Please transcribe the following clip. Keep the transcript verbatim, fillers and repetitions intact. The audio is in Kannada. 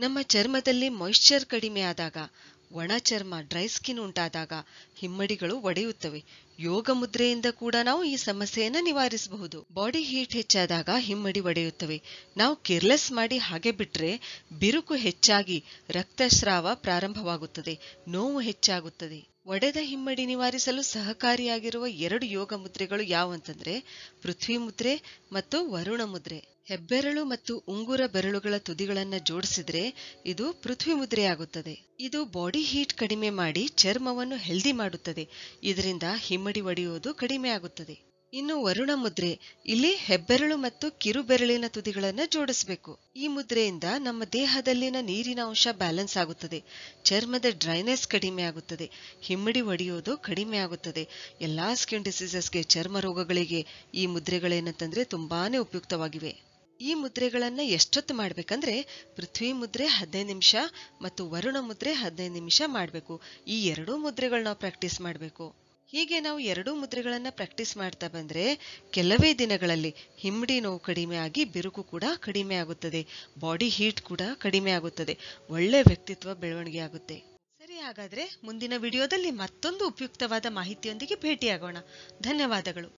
ನಮ್ಮ ಚರ್ಮದಲ್ಲಿ ಮಾಯಿಶ್ಚರ್ ಕಡಿಮೆ ಆದಾಗ, ಒಣ ಚರ್ಮ ಡ್ರೈ ಸ್ಕಿನ್ ಉಂಟಾದಾಗ ಹಿಮ್ಮಡಿಗಳು ಒಡೆಯುತ್ತವೆ. ಯೋಗ ಮುದ್ರೆಯಿಂದ ಕೂಡ ನಾವು ಈ ಸಮಸ್ಯೆಯನ್ನು ನಿವಾರಿಸಬಹುದು. ಬಾಡಿ ಹೀಟ್ ಹೆಚ್ಚಾದಾಗ ಹಿಮ್ಮಡಿ ಒಡೆಯುತ್ತವೆ. ನಾವು ಕೇರ್ಲೆಸ್ ಮಾಡಿ ಹಾಗೆ ಬಿಟ್ರೆ ಬಿರುಕು ಹೆಚ್ಚಾಗಿ ರಕ್ತಸ್ರಾವ ಪ್ರಾರಂಭವಾಗುತ್ತದೆ, ನೋವು ಹೆಚ್ಚಾಗುತ್ತದೆ. ಒಡೆದ ಹಿಮ್ಮಡಿ ನಿವಾರಿಸಲು ಸಹಕಾರಿಯಾಗಿರುವ ಎರಡು ಯೋಗ ಮುದ್ರೆಗಳು ಯಾವಂತಂದ್ರೆ ಪೃಥ್ವಿ ಮುದ್ರೆ ಮತ್ತು ವರುಣ ಮುದ್ರೆ. ಹೆಬ್ಬೆರಳು ಮತ್ತು ಉಂಗುರ ಬೆರಳುಗಳ ತುದಿಗಳನ್ನ ಜೋಡಿಸಿದ್ರೆ ಇದು ಪೃಥ್ವಿ ಮುದ್ರೆಯಾಗುತ್ತದೆ. ಇದು ಬಾಡಿ ಹೀಟ್ ಕಡಿಮೆ ಮಾಡಿ ಚರ್ಮವನ್ನು ಹೆಲ್ದಿ ಮಾಡುತ್ತದೆ. ಇದರಿಂದ ಹಿಮ್ಮಡಿ ಒಡೆಯುವುದು ಕಡಿಮೆ ಆಗುತ್ತದೆ. ಇನ್ನು ವರುಣ ಮುದ್ರೆ, ಇಲ್ಲಿ ಹೆಬ್ಬೆರಳು ಮತ್ತು ಕಿರುಬೆರಳಿನ ತುದಿಗಳನ್ನ ಜೋಡಿಸಬೇಕು. ಈ ಮುದ್ರೆಯಿಂದ ನಮ್ಮ ದೇಹದಲ್ಲಿನ ನೀರಿನ ಅಂಶ ಬ್ಯಾಲೆನ್ಸ್ ಆಗುತ್ತದೆ, ಚರ್ಮದ ಡ್ರೈನೆಸ್ ಕಡಿಮೆ ಆಗುತ್ತದೆ, ಹಿಮ್ಮಡಿ ಒಡೆಯುವುದು ಕಡಿಮೆ ಆಗುತ್ತದೆ. ಎಲ್ಲಾ ಸ್ಕಿನ್ ಡಿಸೀಸಸ್ಗೆ, ಚರ್ಮ ರೋಗಗಳಿಗೆ ಈ ಮುದ್ರೆಗಳೇನಂತಂದ್ರೆ ತುಂಬಾನೇ ಉಪಯುಕ್ತವಾಗಿವೆ. ಈ ಮುದ್ರೆಗಳನ್ನ ಎಷ್ಟೊತ್ತು ಮಾಡ್ಬೇಕಂದ್ರೆ ಪೃಥ್ವಿ ಮುದ್ರೆ ಹದಿನೈದು ನಿಮಿಷ ಮತ್ತು ವರುಣ ಮುದ್ರೆ ಹದಿನೈದು ನಿಮಿಷ ಮಾಡಬೇಕು. ಈ ಎರಡೂ ಮುದ್ರೆಗಳು ನಾವು ಪ್ರಾಕ್ಟೀಸ್ ಮಾಡಬೇಕು. ಹೀಗೆ ನಾವು ಎರಡೂ ಮುದ್ರೆಗಳನ್ನ ಪ್ರಾಕ್ಟೀಸ್ ಮಾಡ್ತಾ ಬಂದ್ರೆ ಕೆಲವೇ ದಿನಗಳಲ್ಲಿ ಹಿಮ್ಮಡಿ ನೋವು ಕಡಿಮೆ ಆಗಿ ಬಿರುಕು ಕೂಡ ಕಡಿಮೆ ಆಗುತ್ತದೆ, ಬಾಡಿ ಹೀಟ್ ಕೂಡ ಕಡಿಮೆ ಆಗುತ್ತದೆ, ಒಳ್ಳೆ ವ್ಯಕ್ತಿತ್ವ ಬೆಳವಣಿಗೆ ಆಗುತ್ತೆ. ಸರಿ, ಹಾಗಾದ್ರೆ ಮುಂದಿನ ವಿಡಿಯೋದಲ್ಲಿ ಮತ್ತೊಂದು ಉಪಯುಕ್ತವಾದ ಮಾಹಿತಿಯೊಂದಿಗೆ ಭೇಟಿಯಾಗೋಣ. ಧನ್ಯವಾದಗಳು.